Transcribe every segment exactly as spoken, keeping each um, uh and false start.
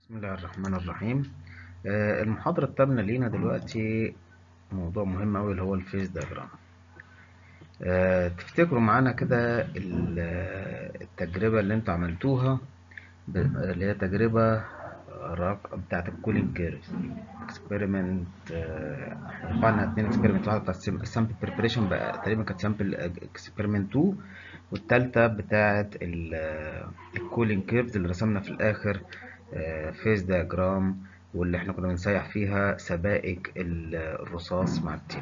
بسم الله الرحمن الرحيم. آه، المحاضرة الثامنة لينا دلوقتي موضوع مهم أوي اللي هو الفيز دياجرام. آه، تفتكروا معانا كده ال- آه، التجربة اللي انتوا عملتوها ب- اللي هي تجربة رق- بتاعة الكولين كيرف اكسبيرمنت. احنا رفعنا اتنين اكسبيرمنت، واحدة بتاعة السامبل بريبريشن بقى تقريبا كانت سامبل اكسبيرمنت اتنين، والتالتة بتاعة الكولين كيرفز اللي رسمنا في الآخر فيز دياجرام، واللي احنا كنا بنسيح فيها سبائك ال- الرصاص مع التين.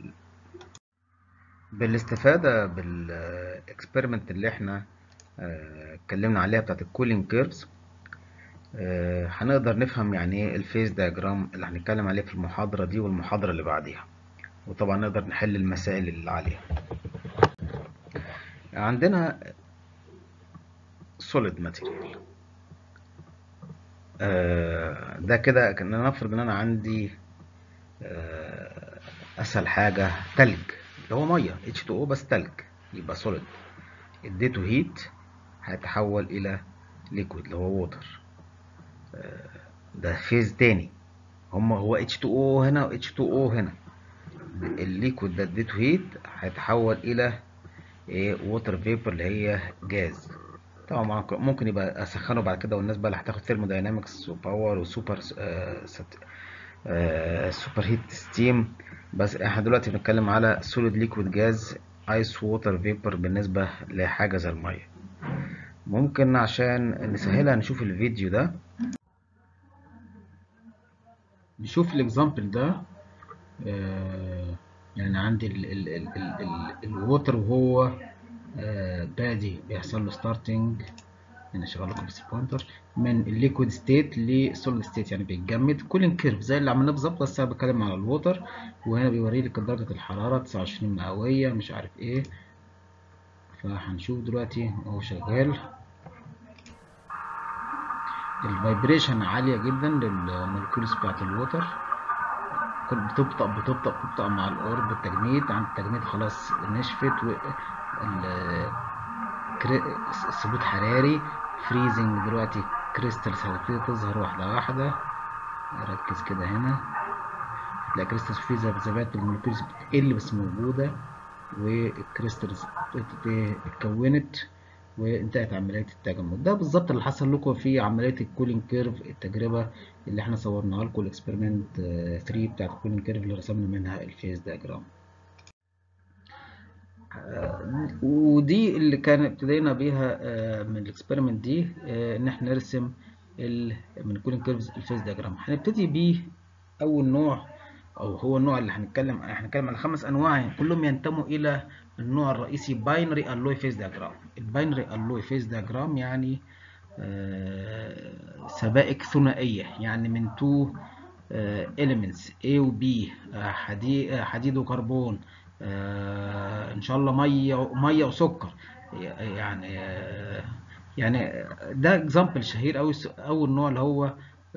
بالاستفادة بالاكسبيرمنت اللي احنا آه، اتكلمنا عليها بتاعت الكولين كيرفز، هنقدر نفهم يعني ايه الفيز دياجرام اللي هنتكلم عليه في المحاضرة دي والمحاضرة اللي بعديها، وطبعا نقدر نحل المسائل اللي عليها. عندنا solid material، آه، ده كده كنا نفرض ان انا عندي آه، اسهل حاجة تلج اللي هو مية اتش تو او بس تلج، يبقى solid. اديته هيت هيتحول الى ليكويد اللي هو ووتر، ده فيز تاني. هما هو اتش تو او هنا و اتش تو او هنا. الليكويد ده اديته هيت هيتحول الى ايه؟ ووتر فيبر اللي هي جاز. طبعا ممكن يبقى اسخنه بعد كده، والناس بقى اللي هتاخد ثيرموداينامكس وباور وسوبر آه آه سوبر هيت ستيم. بس احنا دلوقتي بنتكلم على سوليد ليكويد جاز ايس ووتر فيبر بالنسبه لحاجه زي الميه. ممكن عشان نسهلها نشوف الفيديو ده، نشوف الاكزامبل ده. آه يعني عندي الووتر وهو آه بادي بيحصل له ستارتنج. هنا شغال لكم بس بوينتر من الليكويد ستيت للسوليد ستيت، يعني بيتجمد كولين كيرف زي اللي عملناه بالظبط، بس انا بتكلم على الووتر. وهنا بيوري لك درجه الحراره تسعة وعشرين مئويه مش عارف ايه. فهنشوف دلوقتي وهو شغال الفايبريشن عاليه جدا للمولكيولز بتاعت الووتر، كل بتبطأ بتبطأ بتبطأ مع القرب التجميد. عند التجميد خلاص نشفت، و ثبوت حراري فريزنج. دلوقتي كريستالز هتبتدي تظهر واحدة واحدة. ركز كده هنا، هتلاقي كريستالز في ذبذبات المولكيولز بتقل بس موجودة، والكريستالز اتكونت وانتهت عملية التجمد. ده بالظبط اللي حصل لكم في عملية الكولين كيرف، التجربة اللي احنا صورناها لكم الاكسبيرمنت تلاتة بتاعت الكولين كيرف اللي رسمنا منها الفيز دياجرام. ودي اللي كان ابتدينا بيها من الاكسبيرمنت دي، ان احنا نرسم من كولين كيرفز الفيز دياجرام. هنبتدي بيه اول نوع، او هو النوع اللي هنتكلم هنتكلم على خمس انواع كلهم ينتموا الى النوع الرئيسي باينري الوي فيز دياجرام. الباينري الوي فيز دياجرام يعني سبائك ثنائيه، يعني من تو elements A و B، حديد حديد وكربون، ان شاء الله ميه ميه وسكر. يعني يعني ده اكزامبل شهير قوي. اول نوع اللي هو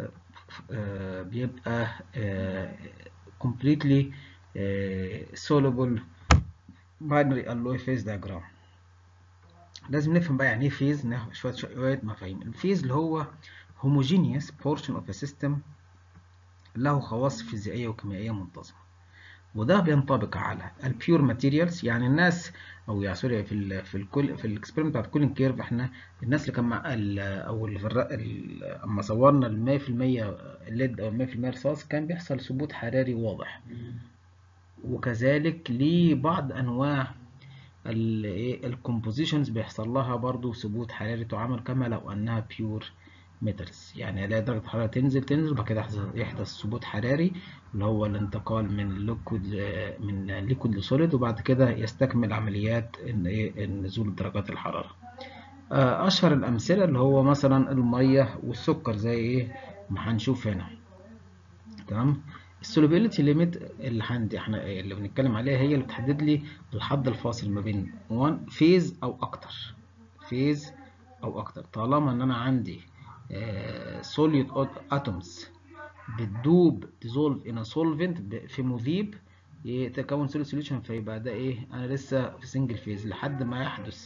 بيبقى completely soluble binary alloy phase diagram. لازم نفهم بقى يعني ايه فيز، ناخد شويه شويه مفاهيم. الفيز اللي هو homogeneous portion of a system له خواص فيزيائيه وكيميائيه منتظمه، وده بينطبق على البيور ماتيريالز. يعني الناس او يا سوري في ال في الكل في الاكسبيرمنت بتاعت كولين كيرف، احنا الناس اللي كان مع ال او ال اما صورنا ال مية في المية الليد او مية في المية رصاص كان بيحصل ثبوت حراري واضح. وكذلك لبعض انواع الكومبوزيشنز بيحصل لها برضو ثبوت حراري تعامل كما لو انها بيور ميتالز. يعني الاقي درجه الحراره تنزل تنزل وبعد كده يحدث ثبوت حراري اللي هو الانتقال من ليكويد من ليكويد لسوليد، وبعد كده يستكمل عمليات نزول درجات الحراره. اشهر الامثله اللي هو مثلا الميه والسكر، زي ايه ما هنشوف هنا. تمام. السولوبيليتي ليميت اللي عندي احنا اللي بنتكلم عليها هي اللي بتحدد لي الحد الفاصل ما بين وان فيز او اكتر فيز او اكتر. طالما ان انا عندي سوليد اتومز بتدوب dissolve in a solvent في مذيب يتكون سوليد سوليوشن، فيبقى ده ايه؟ انا لسه في سنجل فيز لحد ما يحدث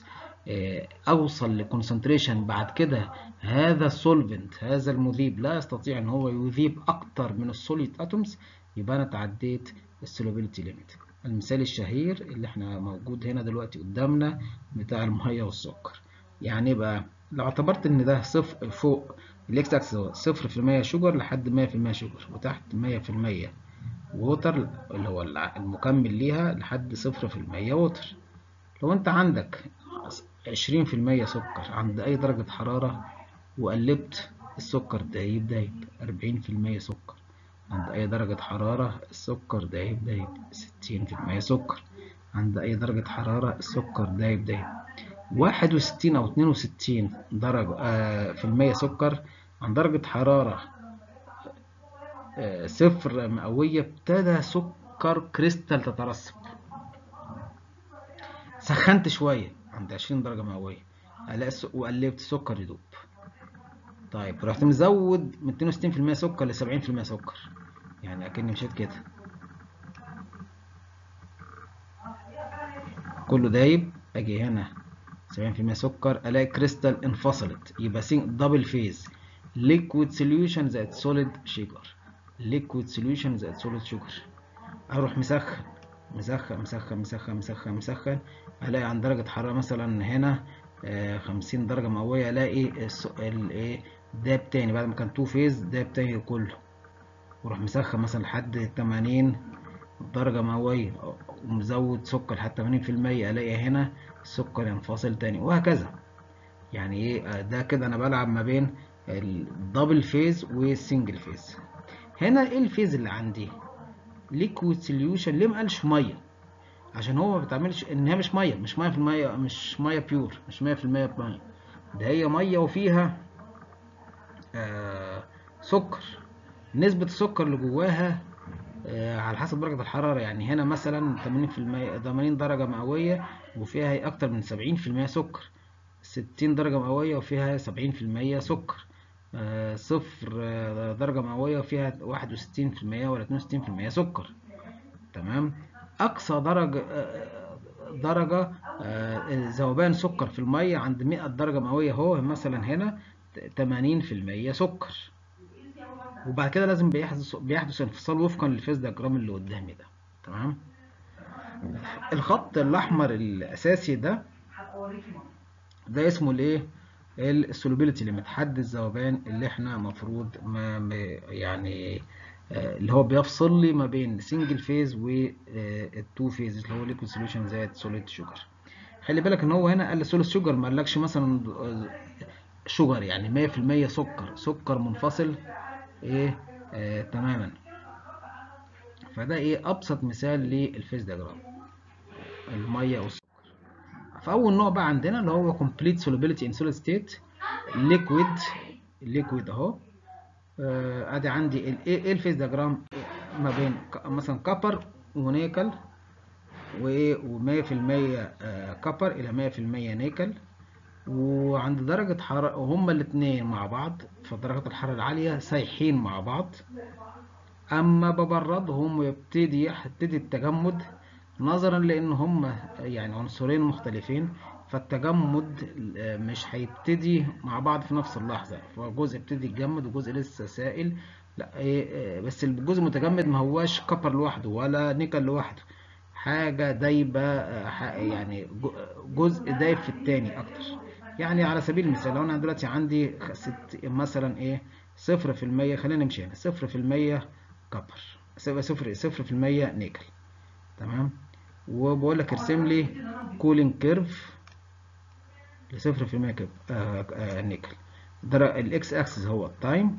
اوصل لكونسنتريشن بعد كده هذا السولفنت، هذا المذيب لا يستطيع ان هو يذيب اكتر من السوليد اتومز، يبقى انا تعديت السولوبيليتي ليميت. المثال الشهير اللي احنا موجود هنا دلوقتي قدامنا بتاع الميه والسكر. يعني بقى لو اعتبرت ان ده صفر فوق الاكس اكسس هو صفر في المية شوجر لحد مية في المية شوجر، وتحت مية في المية ووتر اللي هو المكمل ليها لحد صفر في المية ووتر. لو انت عندك عشرين في المية سكر عند اي درجة حرارة وقلبت السكر دايب دايب، أربعين في المية سكر عند اي درجة حرارة السكر دايب دايب، ستين في المية سكر عند اي درجة حرارة السكر دايب دايب، واحد وستين او اتنين وستين درجة آه في المية سكر عند درجة حرارة آه صفر مئوية ابتدى سكر كريستال تترسب. سخنت شوية عند عشرين درجة مئوية الاقي وقلبت السكر يدوب. طيب رحت مزود من اتنين وستين في المية سكر ل سبعين في المية سكر، يعني اكني مشيت كده كله دايب، اجي هنا سبعين في المية سكر الاقي كريستال انفصلت، يبقى دبل فيز ليكويد سوليوشن زائد سوليد شيجر، ليكويد سوليوشن زائد سوليد شوجر. اروح مسخن مسخن مسخن مسخن مسخن مسخن الاقي عند درجة حرارة مثلا هنا خمسين درجة مئوية الاقي الايه داب تاني بعد ما كان تو فيز داب تاني كله، واروح مسخن مثلا لحد تمانين درجة مئوية ومزود سكر لحد تمانين في المية الاقي هنا السكر ينفصل تاني، وهكذا. يعني ايه ده كده انا بلعب ما بين الدبل فيز والسنجل فيز. هنا ايه الفيز اللي عندي؟ ليكويد سوليوشن. ليه ما قالش ميه؟ عشان هو ما بتعملش ان هي مش ميه، مش ميه في الميه، مش ميه بيور، مش مية في المية ميه، ده هي ميه وفيها آه سكر. نسبة السكر اللي جواها آه على حسب درجة الحرارة، يعني هنا مثلا تمانين في المية تمانين درجة مئوية وفيها أكتر من سبعين في المية سكر، ستين درجة مئوية وفيها سبعين في المية سكر، آه صفر آه درجة مئوية وفيها واحد وستين في المية ولا اتنين وستين في المية سكر. تمام. أقصى درجة آه درجة آه ذوبان سكر في المية عند مئة درجة مئوية هو مثلا هنا تمانين في المية سكر. وبعد كده لازم بيحدث بيحدث انفصال وفقا للفيز دياجرام اللي قدامي ده. تمام. الخط الاحمر الاساسي ده ده اسمه الايه؟ السولوبيليتي ليميت، حد الذوبان اللي احنا المفروض ما يعني اللي هو بيفصل لي ما بين سنجل فيز والتو فيز اللي هو ليكويد سوليوشن زائد سوليد شوجر. خلي بالك ان هو هنا قال سوليد شوجر، ما قالكش مثلا شوجر يعني مية في المية سكر، سكر منفصل ايه آه تماما. فده ايه ابسط مثال للفيز دياجرام الميه والسكر. فاول نوع بقى عندنا اللي هو complete solubility in solid state liquid liquid اهو. آه ادي عندي ايه الفيز دياجرام ما بين مثلا كبر ونيكل و100% كبر الى مية في المية نيكل، وعند درجة حرارة وهما الاثنين مع بعض فدرجة الحرارة العالية سايحين مع بعض. اما ببردهم ويبتدي يبتدي التجمد نظرا لان هم يعني عنصرين مختلفين، فالتجمد مش هيبتدي مع بعض في نفس اللحظه، فجزء يبتدي يتجمد وجزء لسه سائل. لا إيه بس الجزء المتجمد ما هواش كبر لوحده ولا نيكل لوحده، حاجه دايبه يعني جزء دايب في التاني اكتر. يعني على سبيل المثال لو انا دلوقتي عندي مثلا ايه صفر في المية، خلينا نمشي هنا صفر في المية كبر، صفر صفر في المية نيكل. تمام. وبقول لك ارسم لي كولينج كيرف ل صفر في المية كب آه آه نيكل. الاكس اكسس هو التايم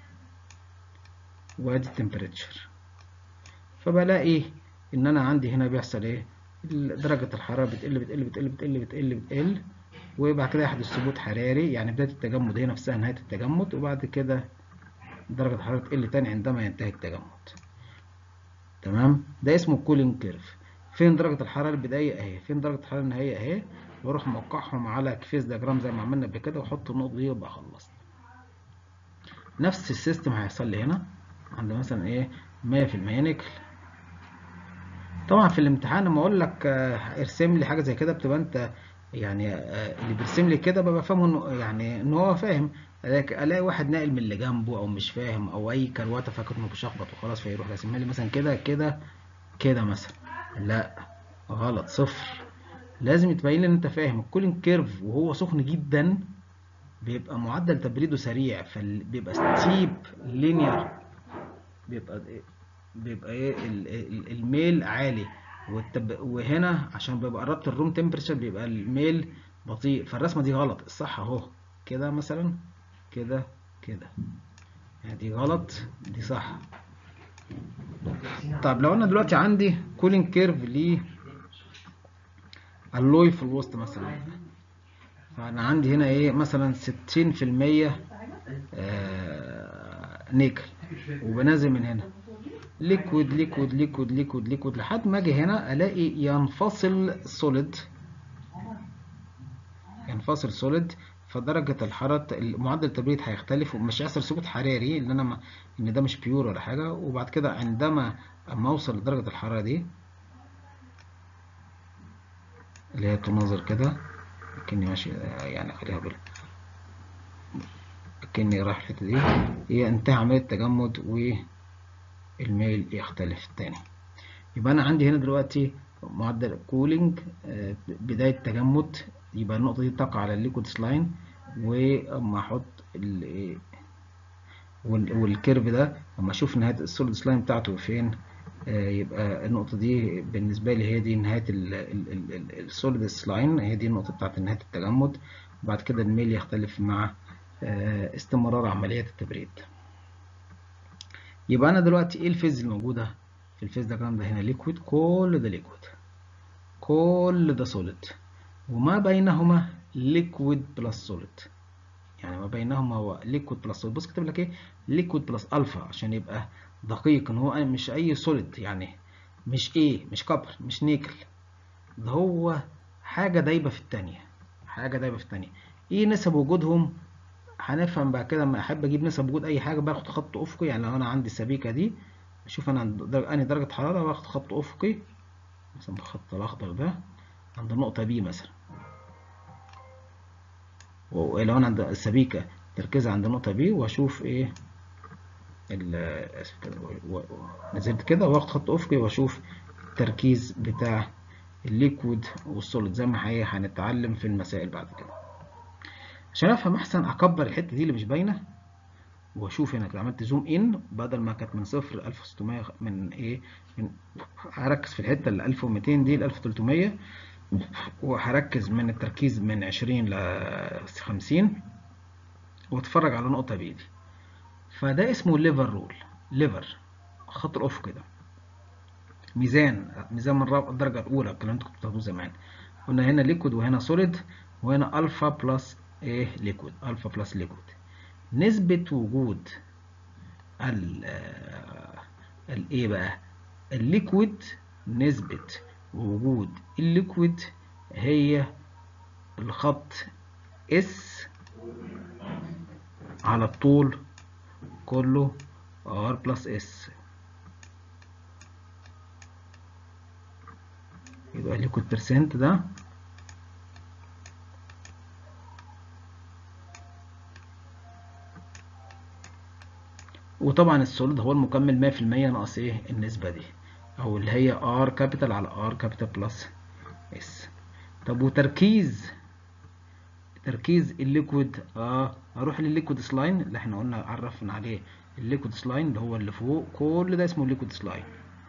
وادي التمبريتشر. فبلاقي ان انا عندي هنا بيحصل ايه؟ درجة الحرارة بتقل بتقل بتقل بتقل بتقل بتقل وبعد كده يحدث ثبوت حراري، يعني بداية التجمد هي نفسها نهاية التجمد، وبعد كده درجة الحرارة تقل تاني عندما ينتهي التجمد. تمام. ده اسمه كولينج كيرف. فين درجة الحرارة البدائية اهي، فين درجة الحرارة النهائية اهي، واروح موقعهم على فيز دياجرام زي ما عملنا قبل كده واحط النقطة دي وابقى خلصت. نفس السيستم هيحصل لي هنا عند مثلا ايه مية في المية نيكل. طبعا في الامتحان لما اقول لك ارسم لي حاجة زي كده بتبقى انت يعني آه، اللي بيرسم لي كده ببقى فاهمه انه يعني ان هو فاهم. لكن الاقي واحد ناقل من اللي جنبه او مش فاهم او اي كروته فاكر انه بيشخبط وخلاص، فيروح راسمها لي مثلا كده كده كده مثلا. لا، غلط، صفر. لازم تبين لي ان انت فاهم الكولين كيرف وهو سخن جدا بيبقى معدل تبريده سريع، فبيبقى ستيب لينير، بيبقى بيبقى ايه ال- ال- الميل عالي، والتب... وهنا عشان بيبقى قربت الروم تمبريتشر بيبقى الميل بطيء. فالرسمه دي غلط، الصح اهو كده مثلا، كده كده، يعني دي غلط دي صح. طب لو انا دلوقتي عندي كولين كيرف ليه الوي في الوسط مثلا، فانا عندي هنا ايه مثلا ستين في المية آه نيكل، وبنازل من هنا ليكويد ليكويد ليكويد ليكويد ليكويد لحد ما اجي هنا الاقي ينفصل سوليد، ينفصل سوليد. فدرجة الحرارة معدل التبريد هيختلف، ومش هيحصل ثبات حراري لان انا ما ان ده مش بيور ولا حاجة. وبعد كده عندما اما اوصل لدرجة الحرارة دي اللي هي تناظر كده، كأني ماشي يعني خليها بال كأني رايح الحتة دي، هي انتهى عملية التجمد والميل يختلف تاني. يبقى انا عندي هنا دلوقتي معدل كولينج بداية تجمد، يبقى النقطة دي تقع على الليكويد سلاين. واما احط ال- والكيرف ده اما اشوف نهاية السوليد سلاين بتاعته فين، آه، يبقى النقطة دي بالنسبة لي هي دي نهاية السوليد سلاين، هي دي النقطة بتاعت نهاية التجمد. وبعد كده الميل يختلف مع آه، استمرار عمليات التبريد. يبقى انا دلوقتي ايه الفيز الموجودة في الفيز ده؟ الكلام ده هنا ليكويد، كل ده ليكويد، كل ده سوليد، وما بينهما ليكويد بلس سوليد. يعني ما بينهما هو ليكويد بلس سوليد. بص كاتب لك ايه؟ ليكويد بلس الفا عشان يبقى دقيق ان هو مش اي سوليد، يعني مش ايه مش كبر مش نيكل، ده هو حاجه دايبه في الثانيه، حاجه دايبه في الثانيه. ايه نسب وجودهم؟ هنفهم بعد كده. لما احب اجيب نسب وجود اي حاجه باخد خط افقي. يعني لو انا عندي السبيكه دي اشوف انا عند در... انهي درجه حراره، باخد خط افقي مثلا بالخط الاخضر ده عند النقطه بي مثلا. ولو انا عند السبيكه تركيزها عند النقطه بي، واشوف ايه نزلت كده واخد خط افقي واشوف التركيز بتاع الليكويد والسوليد زي ما هي هنتعلم في المسائل بعد كده. عشان افهم احسن اكبر الحته دي اللي مش باينه، واشوف هنا كده عملت زوم ان بدل ما كانت من صفر ل ألف وستمية من ايه من هركز في الحته ال ألف ومئتين دي ل ألف وتلتمية، وهركز من التركيز من عشرين ل خمسين، واتفرج على نقطه بايدي. فده اسمه ليفر رول. ليفر خط الافق كده، ميزان ميزان من الدرجه الاولى، الكلام انتوا كنتوا بتاخدوه زمان. قلنا هنا ليكويد وهنا سوليد، وهنا الفا بلس ايه ليكويد، الفا بلس ليكويد. نسبه وجود ال الايه بقى الليكويد، نسبه وجود الليكويد هي الخط اس على الطول كله ار بلس اس. يبقى الليكويد برسنت ده وطبعا السوليد هو المكمل مية في المية ناقص ايه النسبة دي، او اللي هي ار كابيتال على ار كابيتال بلس اس. طب وتركيز تركيز الليكويد، اه هروح للليكويد سلاين اللي احنا قلنا عرفنا عليه. الليكويد سلاين اللي هو اللي فوق كل ده اسمه الليكويد سلاين،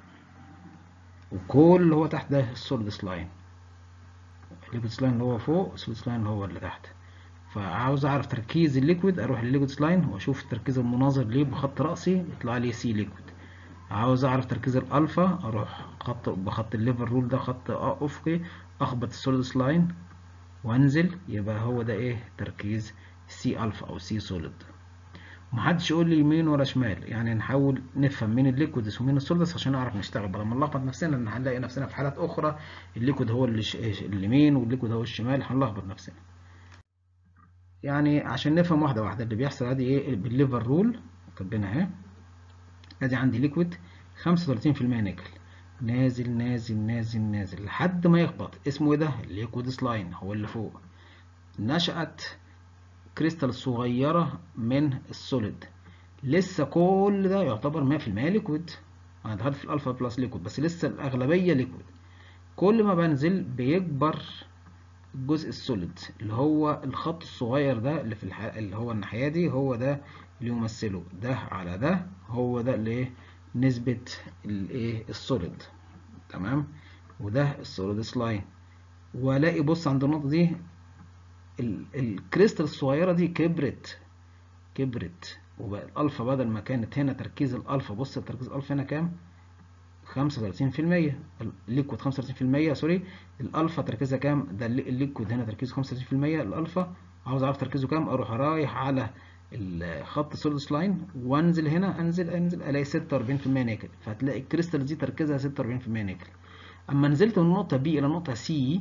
وكل اللي هو تحت ده السوليد سلاين. الليكويد سلاين اللي هو فوق، السوليد سلاين اللي هو اللي تحت. فعاوز اعرف تركيز الليكويد اروح للليكويد سلاين واشوف التركيز المناظر ليه بخط رأسي يطلع لي سي ليكويد. عاوز اعرف تركيز الالفا اروح خط بخط الليفر رول ده خط افقي، اخبط السوليد سلاين وانزل، يبقى هو ده ايه تركيز سي الفا او سي سوليد. محدش يقول لي يمين ولا شمال، يعني نحاول نفهم مين الليكويدز ومين السوليدز عشان نعرف نشتغل، بدل ما نلخبط نفسنا ان هنلاقي نفسنا في حالات اخرى الليكويد هو اللي ش... اليمين والليكويد هو الشمال، هنلخبط نفسنا. يعني عشان نفهم واحده واحده اللي بيحصل. ادي ايه بالليفر رول كاتبينها اهي. ادي عندي ليكويد خمسة وتلاتين في المية نيكل، نازل نازل نازل نازل لحد ما يخبط. اسمه ايه ده؟ الليكويد سلاين، هو اللي فوق. نشأت كريستال صغيرة من السوليد. لسه كل ده يعتبر مية في المية ليكويد. انا دخلت في الالفا بلس ليكويد، بس لسه الاغلبية ليكويد. كل ما بنزل بيكبر الجزء السوليد اللي هو الخط الصغير ده اللي في الح... اللي هو الناحية دي، هو ده اللي يمثله ده على ده، هو ده اللي ايه نسبة الايه السوليد. تمام. وده السوليد سلاين. والاقي بص عند النقطة دي ال... الكريستال الصغيرة دي كبرت كبرت وبقى الالفا بدل ما كانت هنا تركيز الالفا، بص تركيز الالفا هنا كام؟ خمسة وثلاثين في المية. الليكويد خمسة وثلاثين في المية، سوري. الالفا تركيزها كام؟ ده الليكويد هنا تركيزه خمسة وثلاثين في المية. الالفا عاوز اعرف تركيزه كام، اروح رايح على الخط سوليد لاين وانزل هنا، انزل انزل الاقي ستة وأربعين في المية نيكل. فهتلاقي الكريستال دي تركيزها ستة وأربعين في المية نيكل. اما نزلت من النقطه بي الى النقطه سي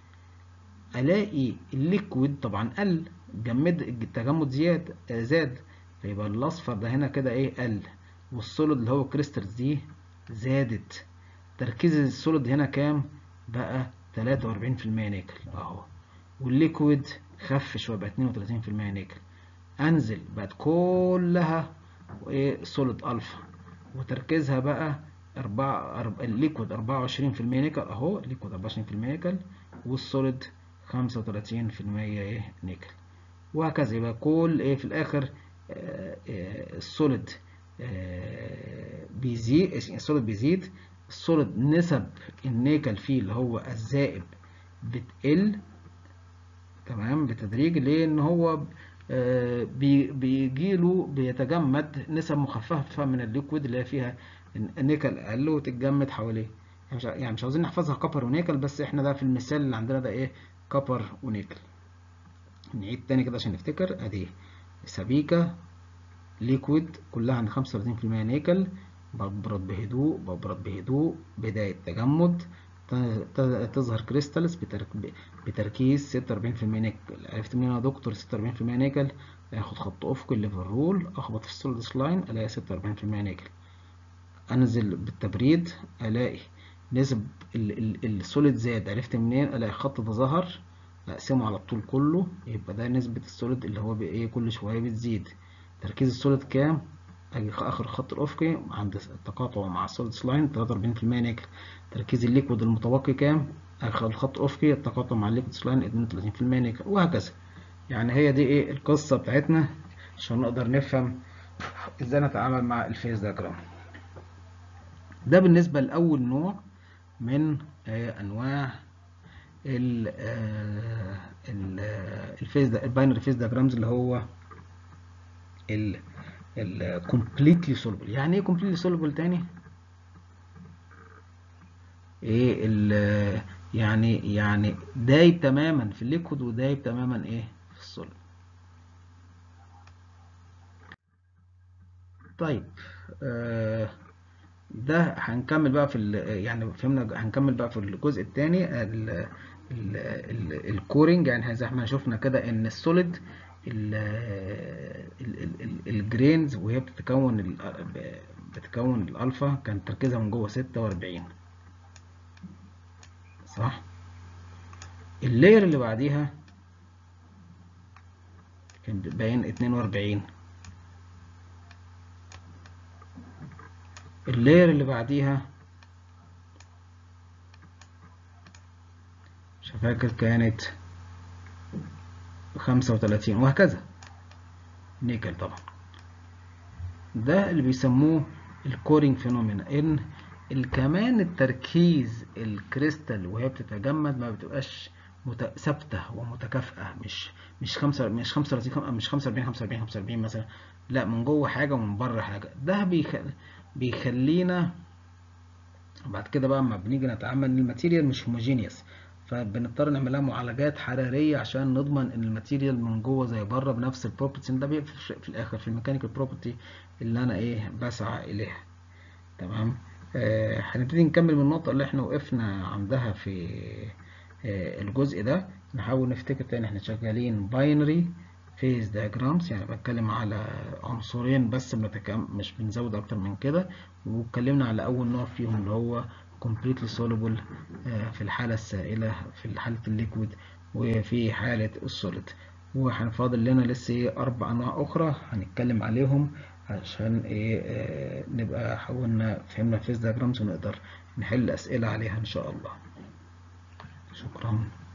الاقي الليكويد طبعا قل، جمد التجمد زياد زاد. فيبقى الاصفر ده هنا كده ايه قل، والسوليد اللي هو كريستالز دي زادت. تركيز السوليد هنا كام؟ بقى تلاتة وأربعين في المية نيكل اهو. والليكويد خف شويه بقى اتنين وتلاتين في المية نيكل. انزل بقت كلها ايه سوليد الفا، وتركيزها بقى أربعة أرب... الليكويد أربعة وعشرين في المية نيكل اهو. الليكويد أربعة وعشرين في المية نيكل، والسوليد خمسة وتلاتين في المية ايه نيكل. وهكذا. يبقى كل ايه في الاخر آه آه السوليد آه بيزيد، السوليد بيزيد. السوليد نسب النيكل فيه اللي هو الزائب بتقل، تمام، بتدريج. ليه؟ ان هو آه بي بيجيله بيتجمد نسب مخففه من الليكويد اللي هي فيها النيكل اقل وتتجمد حواليه. يعني مش يعني مش عاوزين نحفظها كبر ونيكل، بس احنا ده في المثال اللي عندنا ده ايه كبر ونيكل. نعيد تاني كده عشان نفتكر. ادي سبيكة ليكويد كلها عند خمسة وتلاتين في المية نيكل، ببرد بهدوء ببرد بهدوء، بداية تجمد، تظهر كريستالز بتركيز ستة وأربعين في المية نيكل. عرفت منين يا دكتور ستة وأربعين في المية نيكل؟ اخد خط افقي الليفل رول، اخبط في السوليد لاين الاقي ستة وأربعين في المية نيكل. انزل بالتبريد الاقي نسب السوليد زاد. عرفت منين؟ الاقي الخط ده ظهر، اقسمه على الطول كله، يبقى ده نسبة السوليد اللي هو بايه كل شوية بتزيد. تركيز السوليد كام؟ اجي اخر الخط الافقي عند التقاطع مع السوليد لاين تلاتة وأربعين في المية نيكل. تركيز الليكويد المتبقي كام؟ اخر الخط الافقي التقاطع مع الليكويد لاين اتنين وتلاتين في المية نيكل. وهكذا. يعني هي دي ايه القصة بتاعتنا عشان نقدر نفهم ازاي نتعامل مع الفيز دياجرام. ده بالنسبة لأول نوع من أنواع الفيز الباينري فيز دياجرامز اللي هو ال completely soluble. يعني ايه completely soluble تاني؟ ايه ال يعني يعني دايب تماما في الليكويد ودايب تماما ايه في السوليد. طيب آه ده هنكمل بقى في يعني فهمنا، هنكمل بقى في الجزء الثاني الكورنج. يعني زي ما شفنا كده ان السوليد الجرينز وهي بتتكون بتكون الالفا كان تركيزها من جوه ستة وأربعين، صح؟ اللاير اللي بعديها كان باين اتنين وأربعين. اللاير اللي بعديها مش فاكر كانت خمسة وتلاتين، وهكذا. نيكل طبعا. ده اللي بيسموه الكورينج فينومينا، ان كمان التركيز الكريستال وهي بتتجمد ما بتبقاش ثابته ومتكافئه، مش مش خمسة مش خمسة وتلاتين مش خمسة وأربعين خمسة وأربعين خمسة وأربعين مثلا، لا من جوه حاجه ومن بره حاجه. ده بيخل... بيخلينا بعد كده بقى اما بنيجي نتعامل ان الماتيريال مش هوموجينيوس، فبنضطر نعملها معالجات حراريه عشان نضمن ان الماتيريال من جوه زي بره بنفس البروبرتيز. ده بيفرق في الاخر في الميكانيكال بروبرتي اللي انا ايه بسعى اليها. تمام. آه هنبتدي نكمل من النقطه اللي احنا وقفنا عندها في آه الجزء ده. نحاول نفتكر تاني احنا شغالين باينري فيز دياجرامز، يعني بتكلم على عنصرين بس بنتكلم مش بنزود اكتر من كده. واتكلمنا على اول نوع فيهم اللي هو completely soluble في الحالة السائلة، في حالة الليكويد، وفي حالة السوليد. وهنفاضل لنا لسه ايه أربع أنواع أخرى هنتكلم عليهم عشان ايه آه نبقى حاولنا فهمنا الفيز دياجرامز ونقدر نحل أسئلة عليها إن شاء الله. شكرا.